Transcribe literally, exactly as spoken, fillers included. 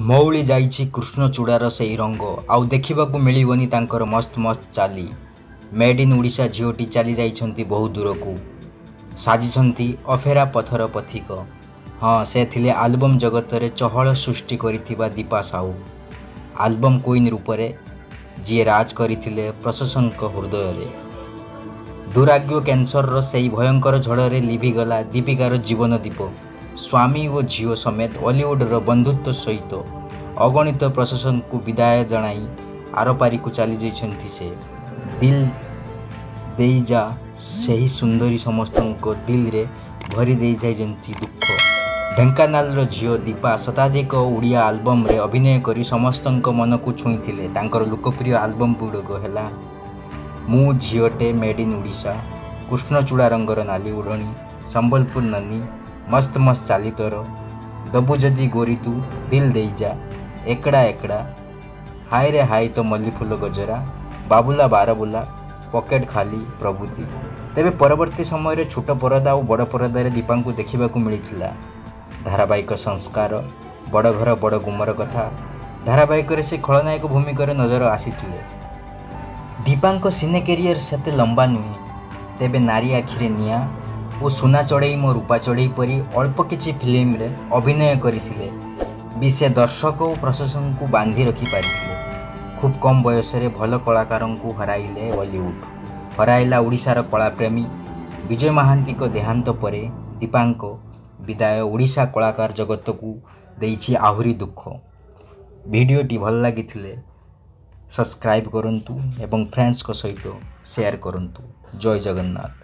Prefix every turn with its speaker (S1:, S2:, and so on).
S1: ମଉଳି ଯାଇଛି କୃଷ୍ଣଚୂଡ଼ାର ସେଇ ରଙ୍ଗ, ଆଉ ଦେଖିବାକୁ ମିଳିବନି ତାଙ୍କର ମସ୍ତ ମସ୍ତ ଚାଲି। ମେଡ୍ ଇନ୍ ଓଡ଼ିଶା ଝିଅଟି ଚାଲି ଯାଇଛନ୍ତି ବହୁ ଦୂରକୁ, ସାଜିଛନ୍ତି ଅଫେରା ପଥର ପଥିକ। ହଁ, ସେ ଥିଲେ ଆଲବମ୍ ଜଗତରେ ଚହଳ ସୃଷ୍ଟି କରିଥିବା ଦୀପା ସାହୁ, ଆଲବମ୍ କୁଇନ୍ ରୂପରେ ଯିଏ ରାଜ କରିଥିଲେ ପ୍ରଶଂସକଙ୍କ ହୃଦୟରେ। ଦୁରାରୋଗ୍ୟ କ୍ୟାନ୍ସରର ସେହି ଭୟଙ୍କର ଝଡ଼ରେ ଲିଭିଗଲା ଦୀପିକାର ଜୀବନ ଦୀପ। ସ୍ୱାମୀ ଓ ଝିଅ ସମେତ ଅଲିଉଡ଼ର ବନ୍ଧୁତ୍ୱ ସହିତ ଅଗଣିତ ପ୍ରଶଂସକଙ୍କୁ ବିଦାୟ ଜଣାଇ ଆରପାରିକୁ ଚାଲିଯାଇଛନ୍ତି ସେ। ଦିଲ୍ ଦେଇଯା ସେହି ସୁନ୍ଦରୀ ସମସ୍ତଙ୍କ ଦିଲ୍ରେ ଭରି ଦେଇଯାଇଛନ୍ତି ଦୁଃଖ। ଢେଙ୍କାନାଳର ଝିଅ ଦୀପା ଶତାଧିକ ଓଡ଼ିଆ ଆଲବମ୍ରେ ଅଭିନୟ କରି ସମସ୍ତଙ୍କ ମନକୁ ଛୁଇଁଥିଲେ। ତାଙ୍କର ଲୋକପ୍ରିୟ ଆଲବମ୍ଗୁଡ଼ିକ ହେଲା ମୁଁ ଝିଅଟେ, ମେଡ୍ ଇନ୍ ଓଡ଼ିଶା, କୃଷ୍ଣଚୂଡ଼ା ରଙ୍ଗର ନାଲି ଓଢ଼ଣୀ, ସମ୍ବଲପୁର ନାନୀ, ମସ୍ତ ମସ୍ତ ଚାଲି ତୋର, ଦବୁ ଯଦି ଗୋରି ତୁ, ଦିଲ୍ ଦେଇଯା, ଏକଡ଼ା ଏକଡ଼ା, ହାୟରେ ହାୟ ତୋ ମଲ୍ଲି ଫୁଲ ଗଜରା, ବାବୁଲା ବାରବୁଲା, ପକେଟ ଖାଲି ପ୍ରଭୃତି। ତେବେ ପରବର୍ତ୍ତୀ ସମୟରେ ଛୋଟ ପରଦା ଓ ବଡ଼ ପରଦାରେ ଦୀପାଙ୍କୁ ଦେଖିବାକୁ ମିଳିଥିଲା। ଧାରାବାହିକ ସଂସ୍କାର, ବଡ଼ ଘର ବଡ଼ ଗୁମର କଥା ଧାରାବାହିକରେ ସେ ଖଳନାୟକ ଭୂମିକାରେ ନଜର ଆସିଥିଲେ। ଦୀପାଙ୍କ ସିନେ କ୍ୟାରିୟର ସେତେ ଲମ୍ବା ନୁହେଁ, ତେବେ ନାରୀ ଆଖିରେ ନିଆଁ ଓ ସୁନା ଚଢ଼େଇ ମୋ ରୂପା ଚଢ଼େଇ ପରି ଅଳ୍ପ କିଛି ଫିଲ୍ମରେ ଅଭିନୟ କରିଥିଲେ ବି ସେ ଦର୍ଶକ ଓ ପ୍ରଶଂସକଙ୍କୁ ବାନ୍ଧି ରଖିପାରିଥିଲେ। ଖୁବ୍ କମ୍ ବୟସରେ ଭଲ କଳାକାରଙ୍କୁ ହରାଇଲେ ବଲିଉଡ, ହରାଇଲା ଓଡ଼ିଶାର କଳାପ୍ରେମୀ। ବିଜୟ ମହାନ୍ତିଙ୍କ ଦେହାନ୍ତ ପରେ ଦୀପାଙ୍କ ବିଦାୟ ଓଡ଼ିଶା କଳାକାର ଜଗତକୁ ଦେଇଛି ଆହୁରି ଦୁଃଖ। ଭିଡ଼ିଓଟି ଭଲ ଲାଗିଥିଲେ ସବସ୍କ୍ରାଇବ୍ କରନ୍ତୁ ଏବଂ ଫ୍ରେଣ୍ଡସ୍ଙ୍କ ସହିତ ସେୟାର କରନ୍ତୁ। ଜୟ ଜଗନ୍ନାଥ।